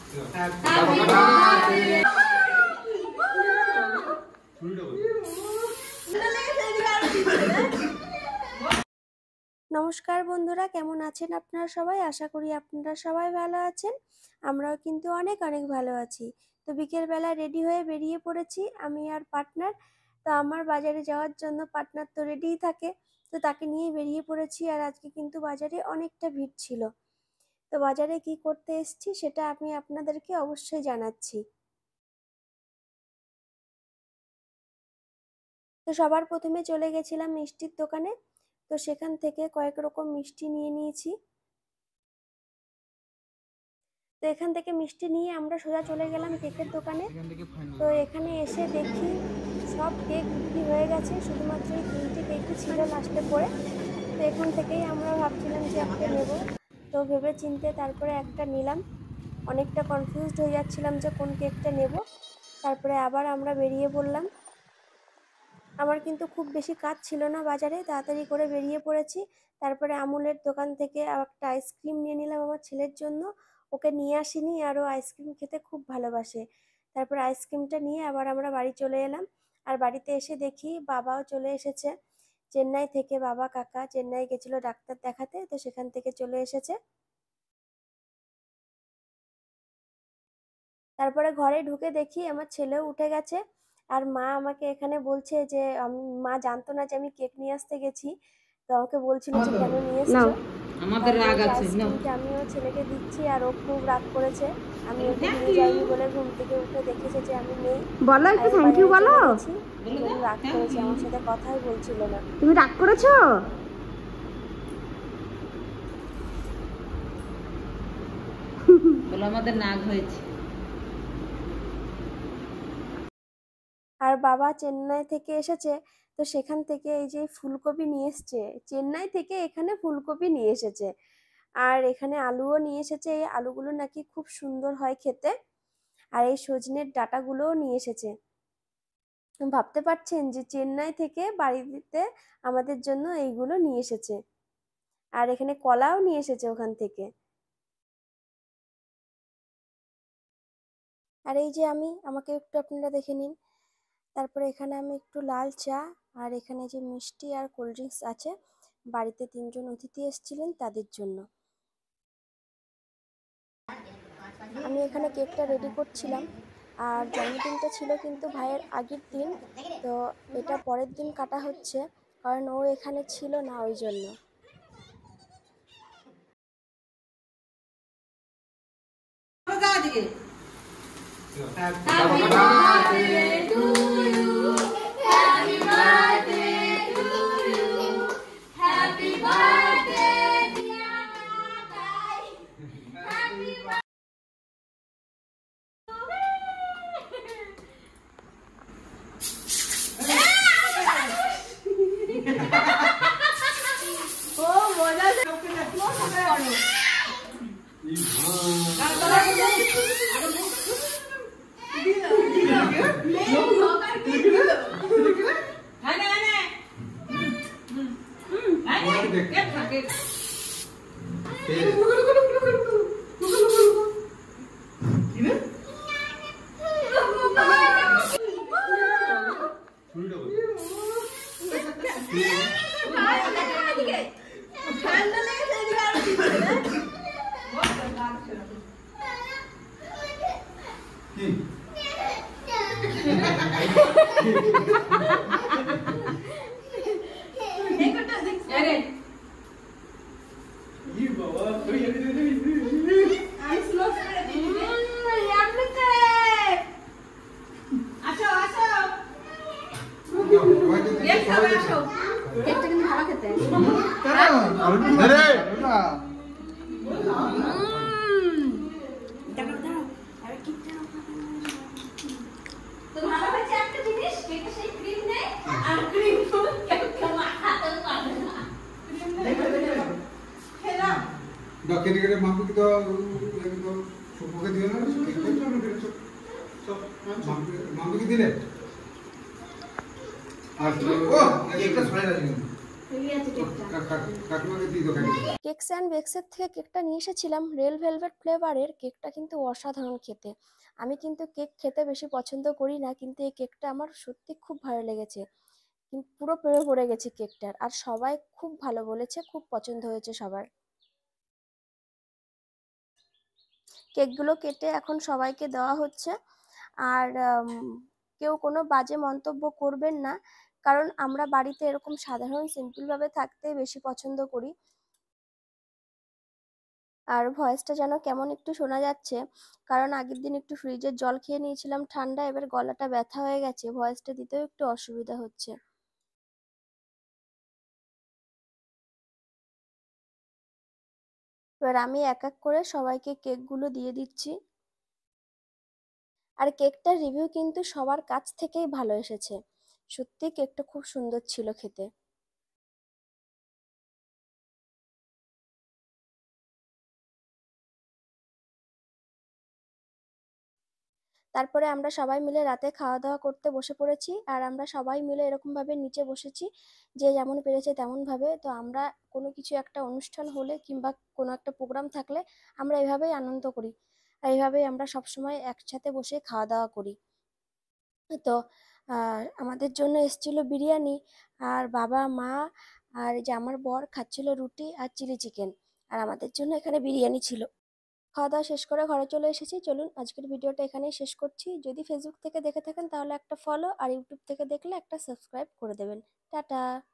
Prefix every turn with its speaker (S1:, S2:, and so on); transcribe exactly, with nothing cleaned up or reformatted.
S1: নমস্কার বন্ধুরা, কেমন আছেন আপনারা সবাই? আশা করি আপনারা সবাই ভালো আছেন। আমরাও কিন্তু অনেক অনেক ভালো আছি। তো বিকেলবেলা রেডি হয়ে বেরিয়ে পড়েছি আমি আর পার্টনার। তো আমার বাজারে যাওয়ার জন্য পার্টনার তো রেডিই থাকে, তো তাকে নিয়ে বেরিয়ে পড়েছি। আর আজকে কিন্তু বাজারে অনেকটা ভিড় ছিল। তো বাজারে কি করতে এসেছি সেটা আমি আপনাদেরকে অবশ্যই জানাচ্ছি। তো সবার প্রথমে চলে গেছিলাম মিষ্টির দোকানে। তো সেখান থেকে কয়েক রকম মিষ্টি নিয়ে নিয়েছি। তো এখান থেকে মিষ্টি নিয়ে আমরা সোজা চলে গেলাম কেকের দোকানে। তো এখানে এসে দেখি সব কেক বিক্রি হয়ে গেছে, শুধুমাত্র এই তিনটে কেকই ছিল লাস্টে পড়ে। তো এখান থেকেই আমরা ভাবছিলাম যে একটা নেব। তো ভেবে চিনতে তারপরে একটা নিলাম। অনেকটা কনফিউজড হয়ে যাচ্ছিলাম যে কোন কেকটা নেব। তারপরে আবার আমরা বেরিয়ে পড়লাম। আমার কিন্তু খুব বেশি কাজ ছিল না বাজারে, তাড়াতাড়ি করে বেরিয়ে পড়েছি। তারপরে আমুলের দোকান থেকে একটা আইসক্রিম নিয়ে নিলাম আমার ছেলের জন্য। ওকে নিয়ে আসিনি, আর ও আইসক্রিম খেতে খুব ভালোবাসে। তারপরে আইসক্রিমটা নিয়ে আবার আমরা বাড়ি চলে এলাম। আর বাড়িতে এসে দেখি বাবাও চলে এসেছে চেন্নাই থেকে। বাবা কাকা চেন্নাই গেছিল ডাক্তার দেখাতে, তো সেখান থেকে চলে এসেছে। তারপরে ঘরে ঢুকে দেখি আমার ছেলেও উঠে গেছে। আর মা আমাকে এখানে বলছে যে মা জানতো না যে আমি কেক নিয়ে আসতে গেছি, তো আমাকে বলছিল যে কেন নিয়ে এসছো। আমাদের রাগ আছে না, আমিও ছেলেকে দিচ্ছি আর ও খুব রাগ করেছে। আমি ওকে নিয়ে যাইনি বলে ঘুম থেকে উঠে দেখেছে যে আমি নেই। বলো একটু থ্যাংক ইউ বলো। রাগ করেছে, আমার সাথে কথাই বলছিল না। তুমি রাগ করেছো?
S2: বলো আমাদের নাগ হয়েছে।
S1: আর বাবা চেন্নাই থেকে এসেছে, তো সেখান থেকে এই যে ফুলকপি নিয়ে এসছে। চেন্নাই থেকে এখানে ফুলকপি নিয়ে এসেছে, আর এখানে আলুও নিয়ে এসেছে। এই আলুগুলো নাকি খুব সুন্দর হয় খেতে। আর এই সজনের ডাঁটাগুলোও নিয়ে এসেছে। ভাবতে পারছেন যে চেন্নাই থেকে বাড়িতে আমাদের জন্য এইগুলো নিয়ে এসেছে। আর এখানে কলাও নিয়ে এসেছে ওখান থেকে। আর এই যে আমি, আমাকে একটু আপনারা দেখে নিন। তারপরে এখানে আমি একটু লাল চা, আর এখানে যে মিষ্টি আর কোল্ড ড্রিঙ্কস আছে, বাড়িতে তিনজন অতিথি এসেছিলেন তাদের জন্য। আমি এখানে কেকটা রেডি করছিলাম। আর জন্মদিনটা ছিল কিন্তু ভাইয়ের আগের দিন, তো এটা পরের দিন কাটা হচ্ছে, কারণ ও এখানে ছিল না ওই জন্য।
S3: কেটে কেটে মাম্পিকে তো সুপুকে দিও না, মাম্পিকে দিলে আর ও একটা ছড়াই রাখি। কা- কা- কাকিমাকে দিয়ে দাও কাকিমা।
S1: কেকস অ্যান্ড বেকসের থেকে কেকটা নিয়ে এসেছিলাম রেল ভেলভেট ফ্লেভারের। কেকটা কিন্তু অসাধারণ খেতে। আমি কিন্তু কেক খেতে বেশি পছন্দ করি না, কিন্তু এই কেকটা আমার সত্যি খুব ভালো লেগেছে। কিন্তু পুরো প্রেমে পড়ে গেছি কেকটার, আর সবাই খুব ভালো বলেছে, খুব পছন্দ হয়েছে সবার। কেকগুলো কেটে এখন সবাইকে দেওয়া হচ্ছে। আর উম, কেউ কোনো বাজে মন্তব্য করবেন না, কারণ আমরা বাড়িতে এরকম সাধারণ সিম্পলভাবে থাকতে বেশি পছন্দ করি। আর ভয়েসটা যেন কেমন একটু শোনা যাচ্ছে, কারণ আগের দিন একটু ফ্রিজের জল খেয়ে নিয়েছিলাম ঠান্ডা, এবার গলাটা ব্যথা হয়ে গেছে, ভয়েসটা দিতেও একটু অসুবিধা হচ্ছে। এবার আমি এক এক করে সবাইকে কেকগুলো দিয়ে দিচ্ছি। আর কেকটার রিভিউ কিন্তু সবার কাছ থেকেই ভালো এসেছে। সত্যি কেকটা খুব সুন্দর ছিল খেতে। তারপরে আমরা সবাই মিলে রাতে খাওয়া দাওয়া করতে বসে পড়েছি, আর আমরা সবাই মিলে এরকম ভাবে নিচে বসেছি, যে যেমন পেরেছে তেমন ভাবে। তো আমরা কোনো কিছু একটা অনুষ্ঠান হলে কিংবা কোনো একটা প্রোগ্রাম থাকলে আমরা এভাবেই আনন্দ করি, আর এইভাবেই আমরা সবসময় একসাথে বসে খাওয়া দাওয়া করি। তো আহ, আমাদের জন্য এসেছিল বিরিয়ানি, আর বাবা মা আর এই যে আমার বর খাচ্ছিল রুটি আর চিলি চিকেন, আর আমাদের জন্য এখানে বিরিয়ানি ছিল। খাওয়া দাওয়া শেষ করে ঘরে চলে এসেছি। চলুন আজকের ভিডিওটা এখানেই শেষ করছি। যদি ফেসবুক থেকে দেখে থাকেন তাহলে একটা ফলো, আর ইউটিউব থেকে দেখলে একটা সাবস্ক্রাইব করে দেবেন। টাটা।